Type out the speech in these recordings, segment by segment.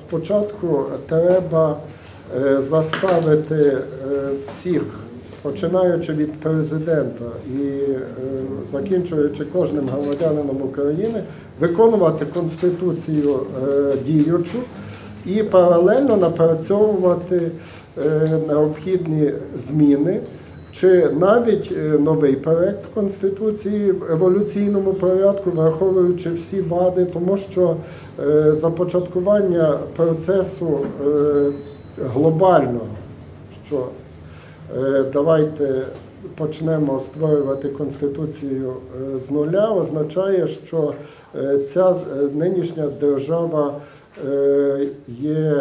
спочатку треба заставити всіх, починаючи від президента і закінчуючи кожним громадянином України, виконувати Конституцію діючу і паралельно напрацьовувати необхідні зміни, чи навіть новий проект Конституції в еволюційному порядку, враховуючи всі вади, тому що започаткування процесу глобального, що давайте почнемо створювати Конституцію з нуля, означає, що ця нинішня держава є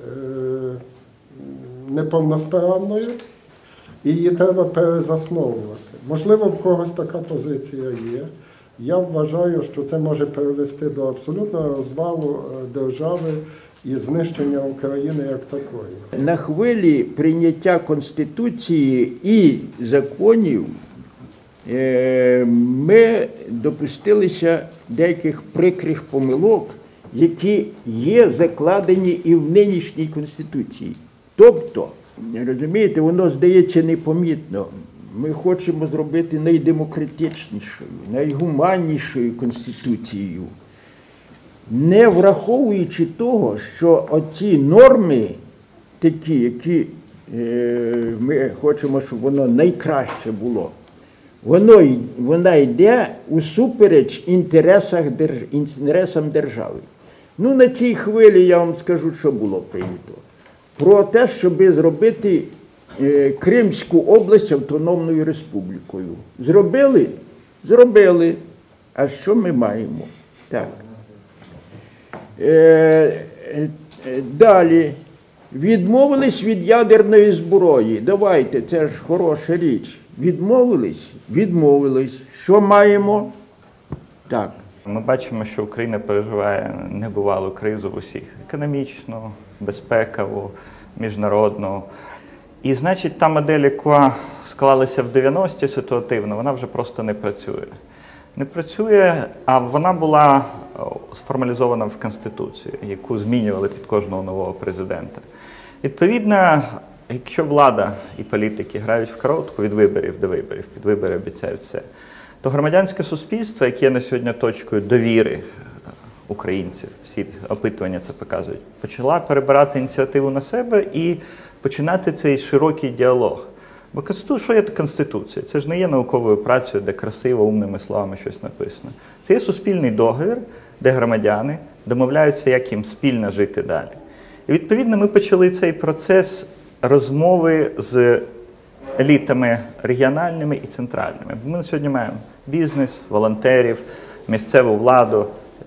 неповносправною, і її треба перезасновувати. Можливо, в когось така позиція є. Я вважаю, що це може привести до абсолютного розвалу держави і знищення України як такої. На хвилі прийняття Конституції і законів ми допустилися деяких прикрих помилок, які є закладені і в нинішній Конституції. Тобто, розумієте, воно здається непомітно. Ми хочемо зробити найдемократичнішою, найгуманнішою Конституцією, не враховуючи того, що оці норми, такі, які ми хочемо, щоб воно найкраще було, вона йде усупереч інтересам держави. Ну, на цій хвилі я вам скажу, що було прийнято. Про те, щоб зробити Кримську область автономною республікою. Зробили? Зробили. А що ми маємо? Так. Далі. Відмовились від ядерної зброї. Давайте, це ж хороша річ. Відмовились? Відмовились. Що маємо? Так. Ми бачимо, що Україна переживає небувалу кризу в усіх. Економічну, безпекову, міжнародну. І, значить, та модель, яка склалася в 90-ті ситуативно, вона вже просто не працює. Не працює, а вона була сформалізована в Конституції, яку змінювали під кожного нового президента. Відповідно, якщо влада і політики грають в коротку від виборів до виборів, під вибори обіцяють все, то громадянське суспільство, яке є на сьогодні точкою довіри українців, всі опитування це показують, почала перебирати ініціативу на себе і починати цей широкий діалог. Бо що є Конституція? Це ж не є науковою працею, де красиво, умними словами щось написано. Це є суспільний договір, де громадяни домовляються, як їм спільно жити далі. І відповідно ми почали цей процес розмови з елітами регіональними і центральними. Ми на сьогодні маємо бізнес, волонтерів, місцеву владу,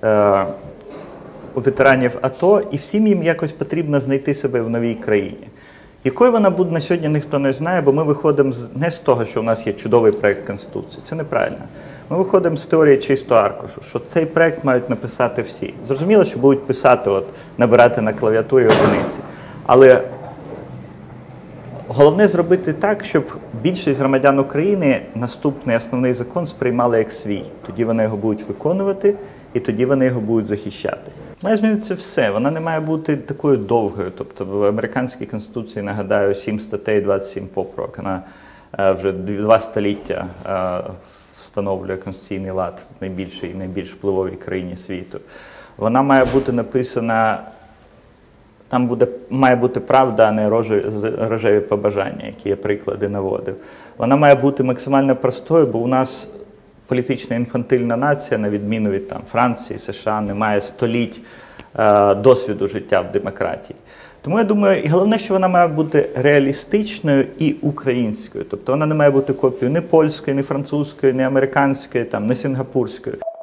ветеранів АТО, і всім їм якось потрібно знайти себе в новій країні. Якою вона буде на сьогодні, ніхто не знає, бо ми виходимо не з того, що у нас є чудовий проєкт Конституції. Це неправильно. Ми виходимо з теорії чистого аркушу, що цей проєкт мають написати всі. Зрозуміло, що будуть писати, набирати на клавіатурі одиниці. Але головне зробити так, щоб більшість громадян України наступний основний закон сприймали як свій. Тоді вони його будуть виконувати, і тоді вони його будуть захищати. Має змінитися все, вона не має бути такою довгою. Тобто в американській Конституції, нагадаю, 7 статей, 27 поправок. Вона вже 2 століття встановлює конституційний лад в найбільшій і найбільш впливовій країні світу. Вона має бути написана, там має бути правда, а не рожеві побажання, які я приклади наводив. Вона має бути максимально простою, бо у нас політична інфантильна нація, на відміну від Франції, США, не має століть досвіду життя в демократії. Тому я думаю, і головне, що вона має бути реалістичною і українською. Тобто вона не має бути копією ні польської, ні французької, ні американської, ні сінгапурської.